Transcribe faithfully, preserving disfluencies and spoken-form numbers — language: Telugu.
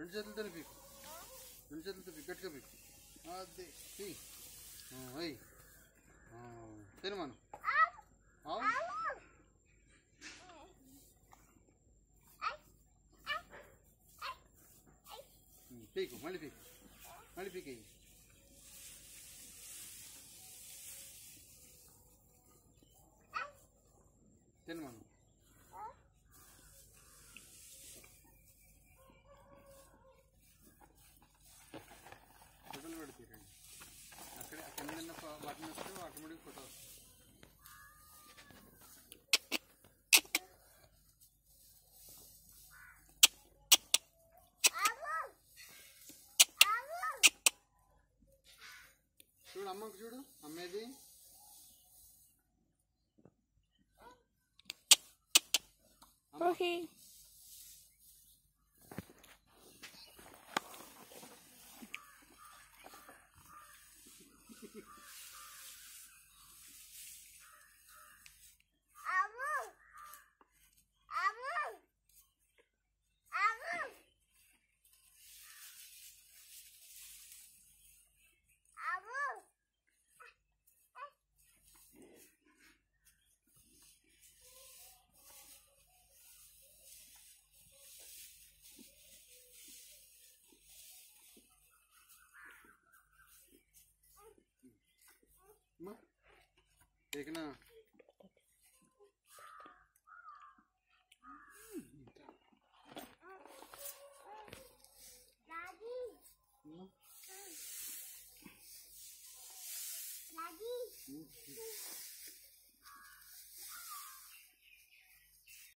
రెండు చేతులతో పీకు, రెండు చేతులతో పీకు, గట్టిగా పీకు. అది పీ అయ్యి తిను మనం పీకు, మళ్ళీ పీకు, మళ్ళీ పీకు. తిను మనం ఫోటోలు పెడుతుంది. అక్కడే కింద బటన్ వస్తే ఆటోమేటిక్ ఫోటో వస్తుంది. చూడు అమ్మకు, చూడు అమ్మేది. ఓకే देखना